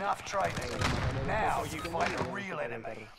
enough training. Now you fight a real enemy.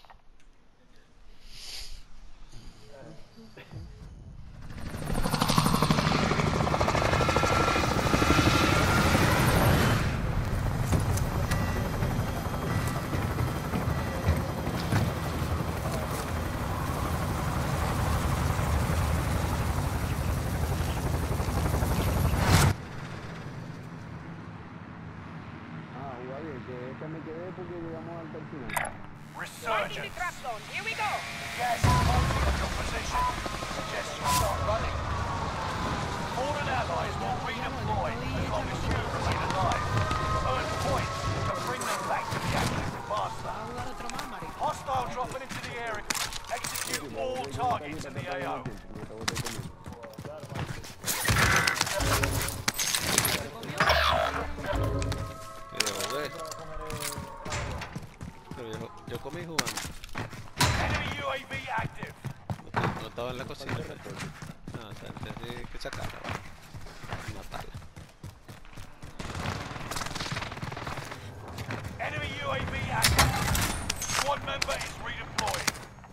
Resurgence. Here we go. Gas is closing at your position. Suggest you start running. Fallen allies will redeploy as long as you remain alive. Earn points to bring them back to the action faster. Hostile dropping into the area. Execute all targets in the AO. Yo comí jugando. Enemy UAV active. No estaba en la cocina. No, o sea, entendí que sacarla, ¿vale? Matarla. Enemy UAV active. Squad member is redeployed.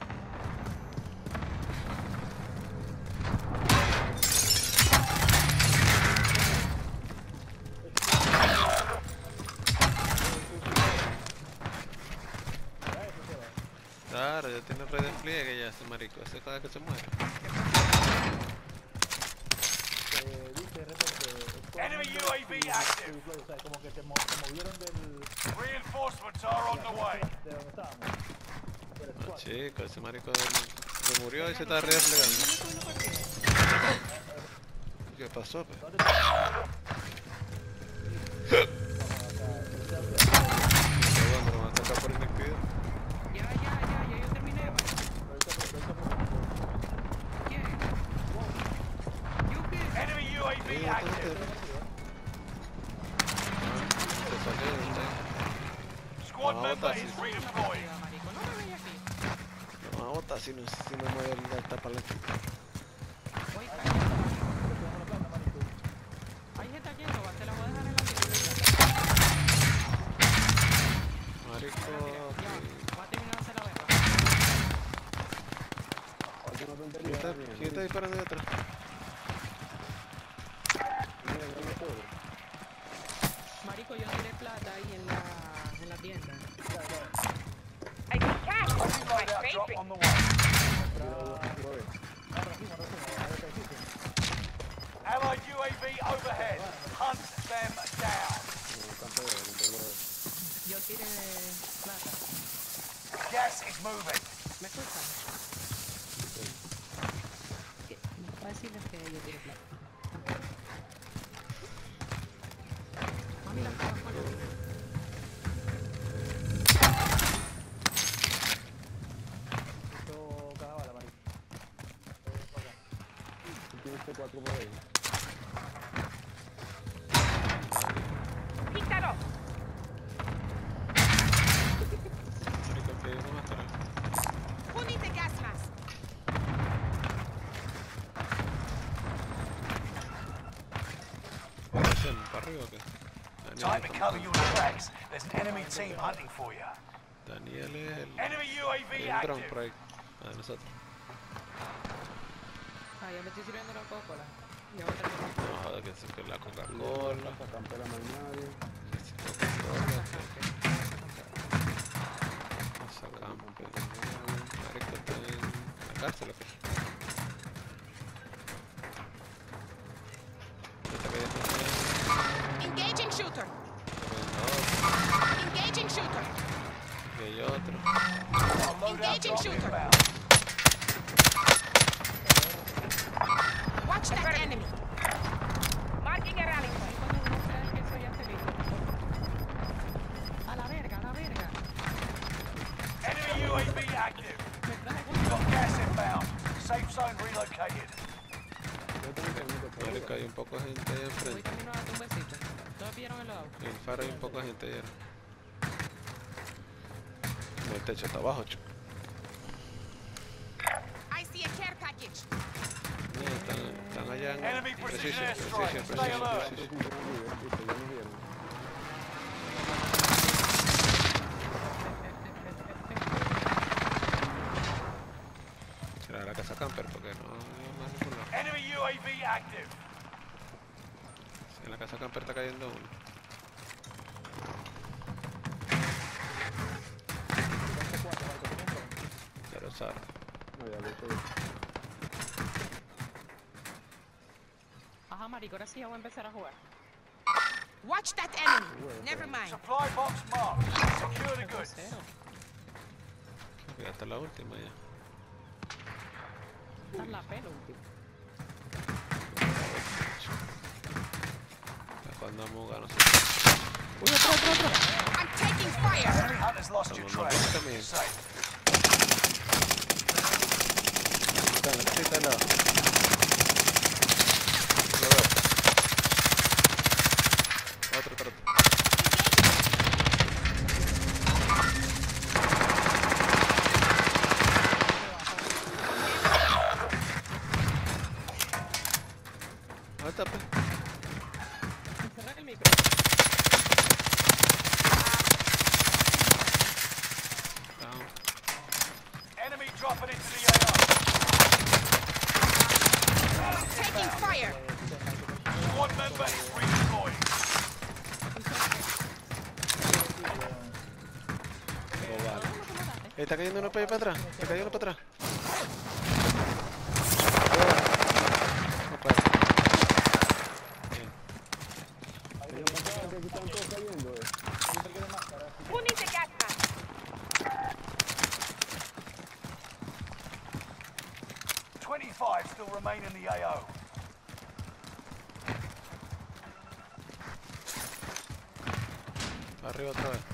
Claro, ya tiene red de despliegue ya ese marico, ese cada que se muere. Enemy UAV active. Reinforcements are on the way. No, chico, ese marico se murió y se está redesplegando. ¿Qué pasó, pues? Me van a atacar por inactividad. Yo terminé. ¿Quién? ¿Yo qué? Enemy UAV active. Squad member is redeployed. Me van a botar si no mueve el tapa la chica. Hay gente aquí, no, te la voy a dejar en la tienda. Marico. Voy a terminar de hacer la verga. ¿Quién está disparando de atrás? Marico, yo tiré plata ahí en la tienda. I can cash my Loadout drop favorite. on the way. Allied UAV overhead. Hunt them down. Yo tiré plata. Gas is moving. ¿Me escuchan? ¿Qué? Voy a decirles que yo tiré plata. Mami, la estaba con Pícalo. Marico, que no va a estar. Who needs a gas mask? ¿Para arriba o qué? Time to cover your tracks. There's an enemy team hunting for you. Daniel es Enemy UAV el drone active. por ahí. Ah, de nosotros. Ah, ya me estoy sirviendo la Coca-Cola. Ya voy a terminar. No, joder, que es que la Coca-Cola. Que si Coca-Cola, que marico está en la cárcel, ¿o qué? Está cayendo Engaging shooter. otro. Engaging shooter. Y hay otro. Loadout Engaging drop shooter. inbound. Watch that enemy. Marking a rally point. Cuando uno cree que soy angelito. A la verga, a la verga. Enemy UAV active. Me traje Got gas inbound. Safe zone relocated. Marico, hay un poco de gente ahí voy enfrente. camino a darte un besito. ¿Todos vieron el lado? En el faro hay un poco de gente ayer. El techo está abajo, chico. I see a care package. No, están allá en Enemy precision airstrike. precision, Stay alert. precision. casa camper porque no más ningún lado. Enemy UAV active. En la casa camper está cayendo uno. Ya lo sabes. No, ya lo sé. Ajá, marico, ahora sí ya voy a empezar a jugar. Watch that enemy. Never mind. Supply box marked. Secure the goods. Cero. Ya está la última ya. Esta es la pelo. Ya cuando muga, no sé. I'm taking fire. Enemy hunters lost your Vamos, trail. vamos también. Safe. Está en la casita al lado. Lo veo. Otro. Ahí está, pues. Cerrar el micro. Down. Enemy dropping into the AR. Taking fire. Squad member is redeploying. Oh, vale. Está cayendo uno para atrás. Está cayendo para atrás. No puede. Bien. Aquí están todos cayendo, Who needs a gas mask? 25 still remain in the AO. Arriba otra vez.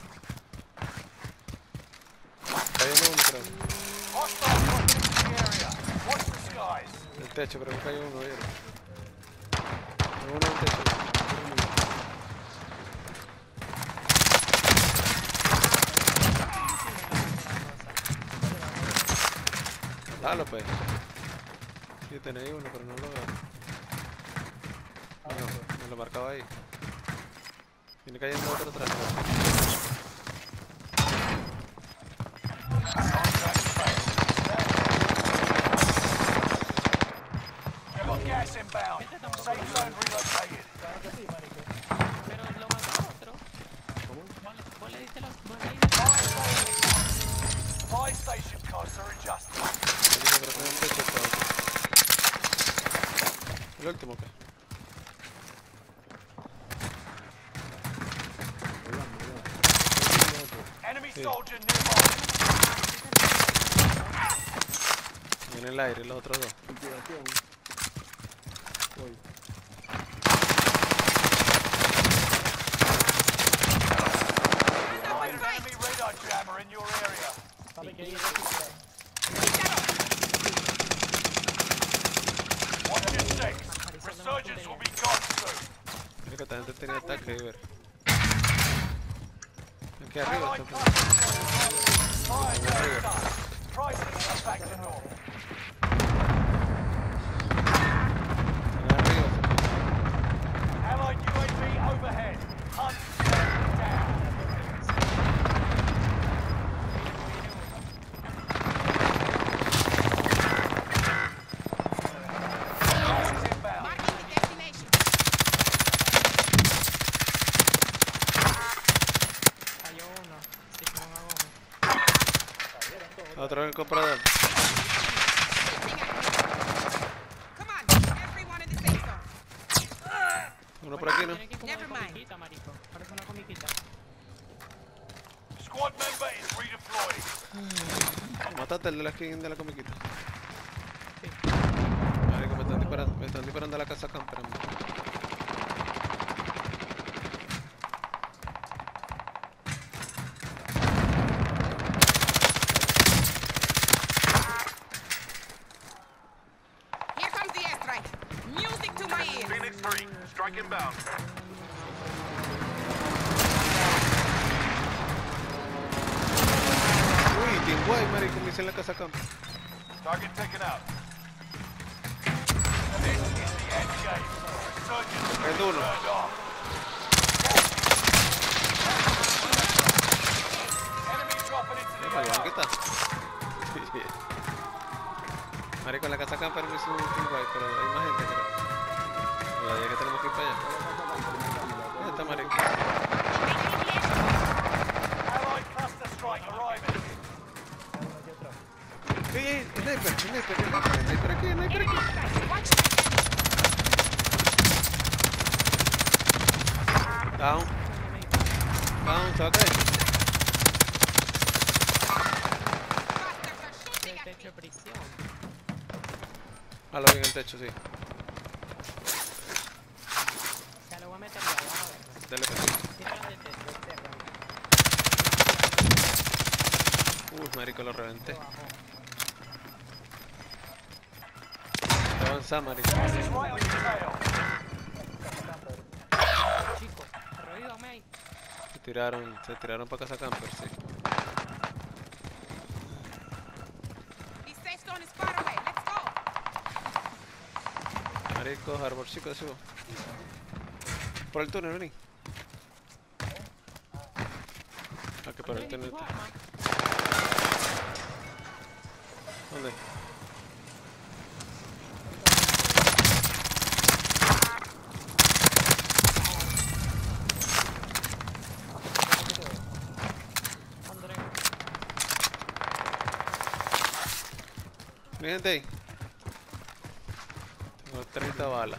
Cayendo uno, creo. Hostile dropping into the area. Watch the skies. El techo, creo que cayó uno, ¿vieron? Uno en el techo. Dalo, pues. Sí, tenéis uno, pero no lo veo. No, me lo marcaba ahí. Viene cayendo otro atrás. You've got gas inbound. Safe zone relocated. Pero lo mató otro. Vos le diste los... Vos le diste Buy station costs are adjusted. Creo que hay un techo todo. El último, ¿qué? Enemy Sí. soldier nearby. En el aire, los otros dos. liquidación. Voy. An enemy radar jammer in your area. Watch your six. Resurgence will be gone soon. Mira que esta gente tenía ataque, ver. Aquí arriba, Allied está clusters fire down done. Prices are back to normal. arriba. Allied UAV overhead. Hunt them down. Gas is inbound. Marking the destination. Cayó uno. Sí, no me hago. Otro en el comprador. Come on, everyone in the safe zone. Uno por aquí, ¿no? Tiene que ir como Never una mind. comiquita, marico. Parece una comiquita. Squad member is redeploying. Mataste el de la skin de la comiquita. Sí. Marico, me están disparando a la casa camper. Hombre. Here comes the airstrike. Music to my ears. Phoenix 3, strike inbound. Uy, Team Guay, marico, me hice en la casa camper. Target taken out. This is the end game. Resurgence will be Cayendo uno. turned off. Enemy dropping into the Mira, AO. ¿qué está? Marico, en la casa camper me hizo un guay, pero hay más gente, creo. La idea que tenemos que ir para allá. ¿Dónde está, marico? Allied cluster strike arriving. ¡Ey, sniper! ¡Sniper aquí! Enemy inside. Watch Down. Down, se va a caer. Bastards are shooting El at techo de prisión. Ah, lo vi en el techo, sí. Ya lo voy a meter ya, vamos a ver. Dale, pues. Tíralo del techo, Marico, lo reventé. abajo. Avanza, marico. Gas is right on your tail. Chicos, revívame ahí. Se tiraron para casa camper, sí. The safe zone is far away. Let's go. Marico, árbol chico de subo. Por el túnel, vení. Ah, que por el túnel. ¿Dónde? André, ¿Mi gente ahí? Tengo 30 balas.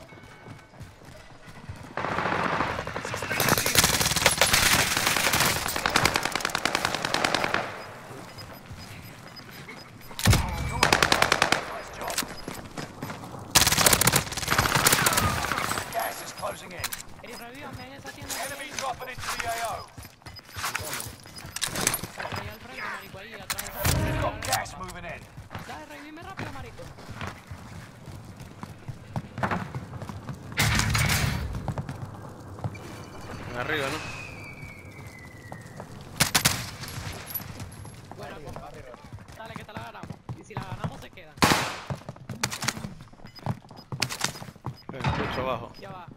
Nice job. Gas is closing in. Eri, revívame ahí en esa tienda. Enemy dropping into the AO. Ahí al frente, marico, ahí atrás. We've got gas moving in. Dale, revívame rápido, marico. Arriba, ¿no? Bueno, compa. Dale, que te la ganamos. Y si la ganamos, se quedan. Escucho abajo. Ya va.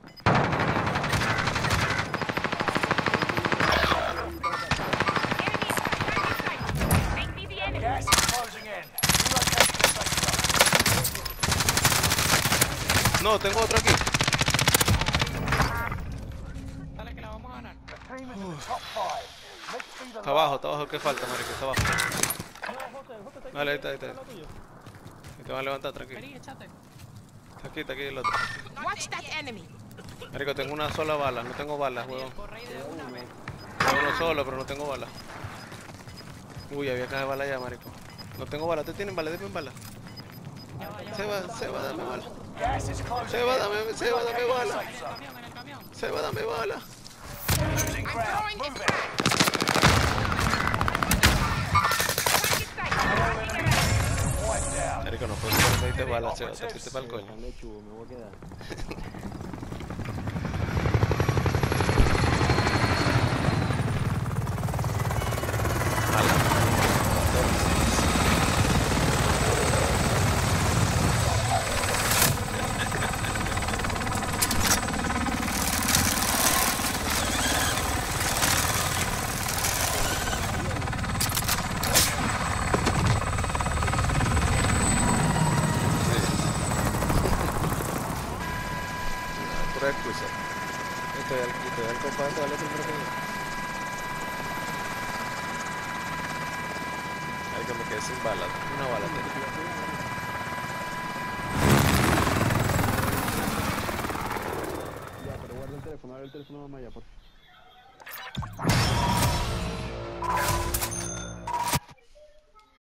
enemy inside. Right inside. They see the enemy. Gas is closing in. Relocating the safe zone. No, tengo otro aquí. Dale, que la vamos a ganar. The team is in the top 5. Let's be the Está abajo, ¿qué falta, marico? Está abajo. Vale, ahí está. Ahí te van a levantar, tranquilo. Vení, échate. Está aquí el otro. Watch that enemy. Marico, tengo una sola bala, no tengo balas, huevón. Corre ahí de una vez. Tengo uno solo, pero no tengo balas. Uy, había caja de balas ya, marico. No tengo balas, ¿ustedes tienen balas? Denme balas. Ya va, ya va. Seba, dame balas. Gas is closing Seba, in. dame Relocating the bala. safe En el zone. camión, en el camión. Seba, dame balas. Losing I'm ground. throwing a Move it. frag. Right inside. Marking around. Wiped out. Marico, no puedo tener 20 balas, Seba, te fuiste para el coño. Tan lechugo, me voy a quedar. Pura excusa. Estoy al compadre, dale primero que yo. Ay, que me quedé sin balas. Una bala tenía. Ya, pero guarda el teléfono, abre el teléfono mamá ya, por favor.